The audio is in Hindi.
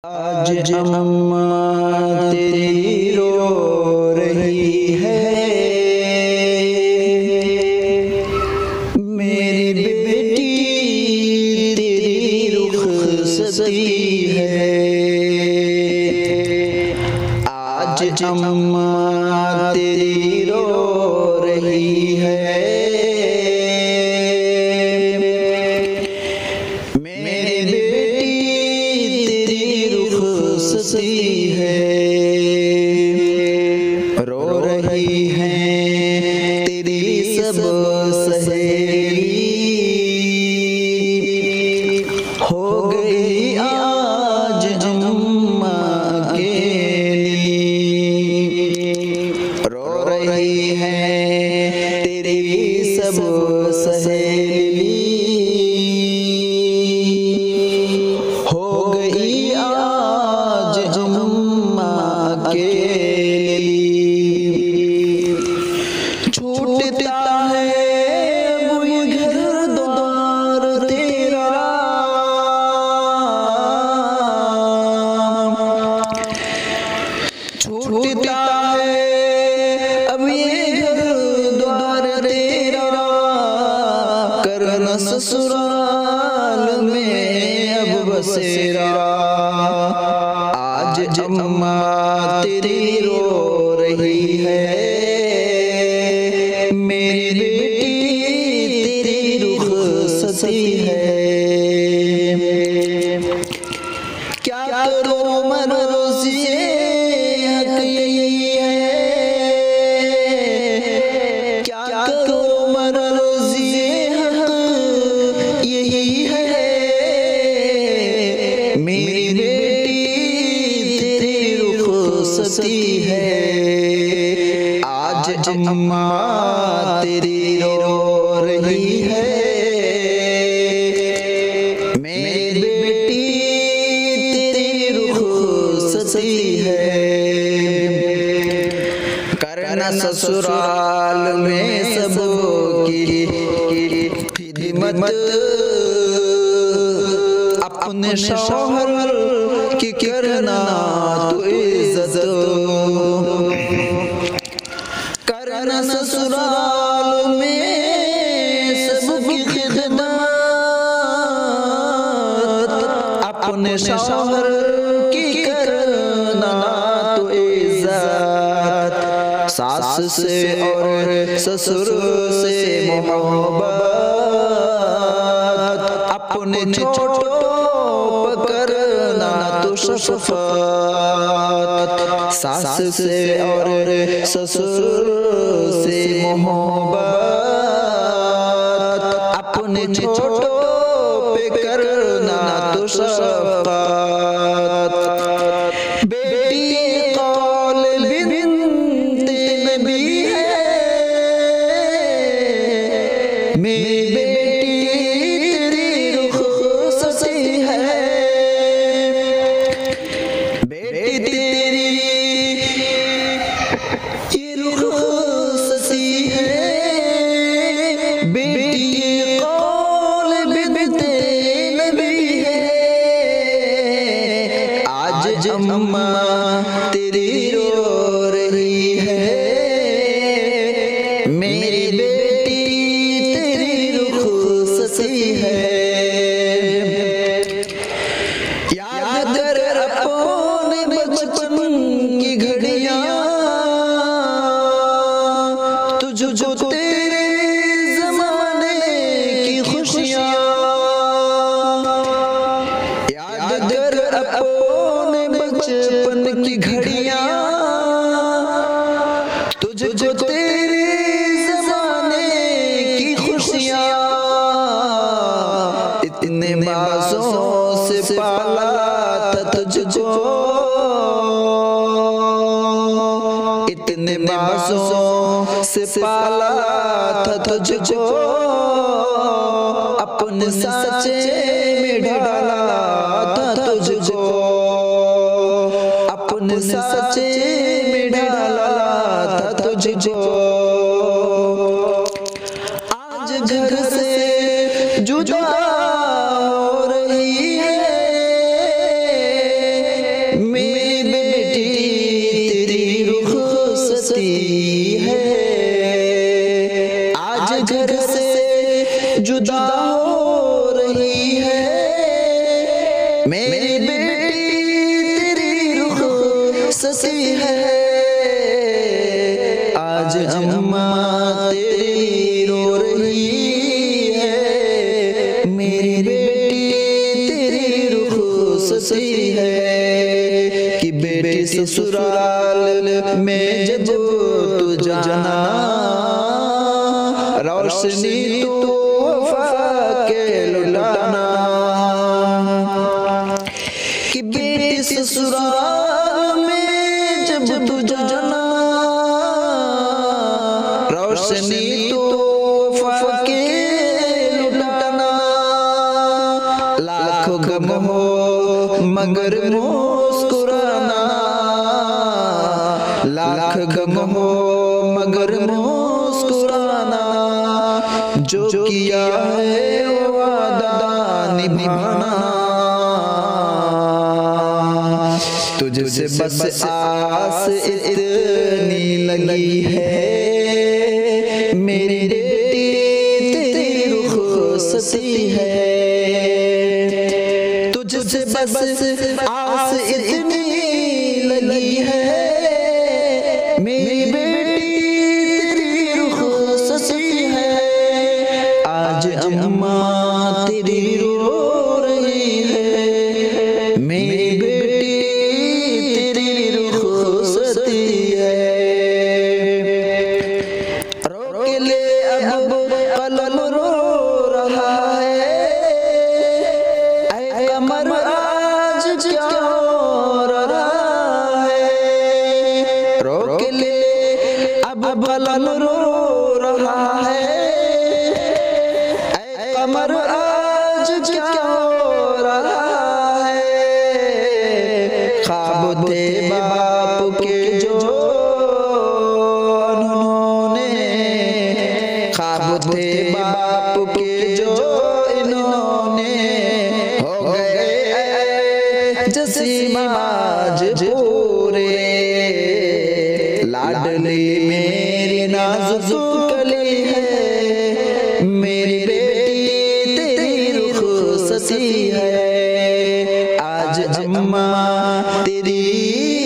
आज अम्मा तेरी रो रही है, मेरी बेटी तेरी रुखसती है। आज अम्मा तेरी रो रही है, है रो रही है तेरी सब सहेली, हो गई आज अम्मा अकेली। रो रही है तेरी सब सहेली, हो गई आज अम्मा अकेली। छूटता है वो घर द्वार तेरा, छूटता है अब ये घर द्वार तेरा, करना ससुराल में अब बसेरा। आज अम्मा तेरी रो रही है, मेरी बेटी तेरी रुखसती है। क्या करो मरोजिए हक यही है, क्या करो मरोजिए हक यही है। मेरी बेटी तेरी रुखसती है, आज अम्मा तेरी रो रही है, मेरी बेटी तेरी रुखसती है। करना ससुराल में सबकी खिदमत, अपने शौहर की करना तू इज्जत। करना ससुराल में सबकी खिदमत, अपने शौहर की करना तू इज्जत। सास से और ससुर से मोहब्बत, अपने छोटों करना तो शफकत। सास से और ससुर से मोहब्बत, अपने छोटों पे करना तो शफकत। बेटी कौल बिन्ते नबी है, मेरी बेटी तेरी रुखसती है। बेटी तेरी ये रुखसती है, बेटी कौल बिन्ते नबी है। आज अम्मा तेरी रो रही है, मेरी बेटी तेरी रुखसती है। याद कर अपने बचपन की घड़ियां, तुझको तेरे ज़माने की खुशियां। याद कर अपने बचपन की घड़ियां, तुझको तेरे ज़माने की खुशियां। इतने बाजों से पाला था तुझको, इतने बाजों से पाला था तुझको, अपने साचे में डाला था तुझको, अपने साचे में डाला था तुझको। आज घर से जुदा हो रही है, मेरी बेटी तेरी रुखसती है, आज घर से जुदा हो रही है। मेरी बेटी तेरी रुखसती है, आज अम्मा तेरी रो रही है। मेरी बेटी तेरी रुखसती है कि बेटी ससुराल में जब तू जाना, रोशनी तो वफा के लुटाना। कि बेटी ससुराल में जब तू जाना, रोशनी तो वफा के लुटाना। लाखों गम हो मगर मुस्कुराना, लाख गम हो मगर मुस्कुराना। जो किया है वो वादा निभाना। तुझसे बस आस इतनी लगी है, मेरी बेटी तेरी रुखसती है। तुझसे बस आस इतनी लगी है, मेरी बेटी तेरी रुखसती है। आज अम्मा तेरी रो रही है, मेरी बेटी तेरी रुखसती है। रो के ले अब कलम रो रहा है, ऐ कमर आज क्या हो रहा है। रो के ले अब कलम रो रहा है, ऐ कमर आज क्या हो रहा है। ख्वाब थे बाप के जो उन्होंने, ख्वाब थे बाप के जो इन्होंने हो गए जसीम आज पूरे। लाडली मेरी नाजुक कली है, मेरी बेटी तेरी रुखसती है। आज अम्मा तेरी